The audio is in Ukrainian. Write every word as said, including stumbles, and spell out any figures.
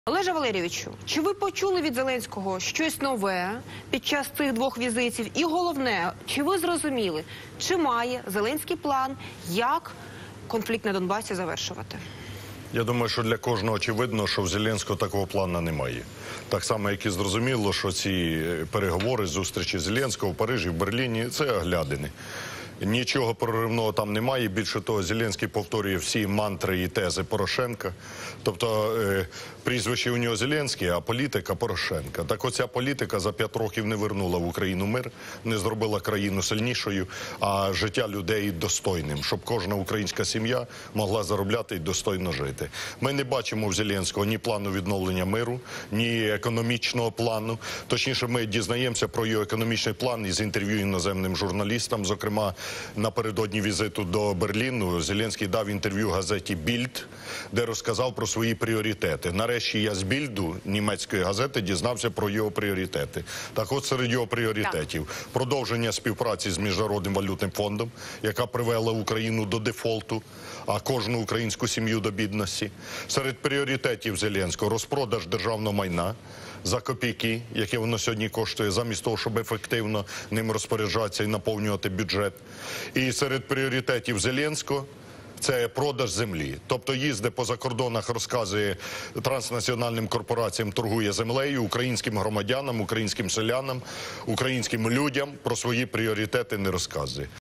Олеже Валерійовичу, чи ви почули від Зеленського щось нове під час цих двох візитів? І головне, чи ви зрозуміли, чи має Зеленський план, як конфлікт на Донбасі завершувати? Я думаю, що для кожного очевидно, що в Зеленського такого плану немає. Так само, як і зрозуміло, що ці переговори, зустрічі Зеленського в Парижі, в Берліні – це оглядини. Нічого проривного там немає. Більше того, Зеленський повторює всі мантри і тези Порошенка. Тобто е, прізвище у нього Зеленський, а політика Порошенка. Так оця політика за п'ять років не вернула в Україну мир, не зробила країну сильнішою, а життя людей достойним, щоб кожна українська сім'я могла заробляти і достойно жити. Ми не бачимо в Зеленського ні плану відновлення миру, ні економічного плану. Точніше, ми дізнаємося про його економічний план із інтерв'ю іноземним журналістам, зокрема, напередодні візиту до Берліну Зеленський дав інтерв'ю газеті «Більд», де розказав про свої пріоритети. Нарешті я з «Більду», німецької газети, дізнався про його пріоритети. Так от серед його пріоритетів – продовження співпраці з Міжнародним валютним фондом, яка привела Україну до дефолту, а кожну українську сім'ю до бідності. Серед пріоритетів Зеленського – розпродаж державного майна за копійки, яке воно сьогодні коштує, замість того, щоб ефективно ним розпоряджатися і наповнювати бюджет. І серед пріоритетів Зеленського – це продаж землі. Тобто їздить по закордонах, розказує транснаціональним корпораціям, торгує землею, українським громадянам, українським селянам, українським людям про свої пріоритети не розказує.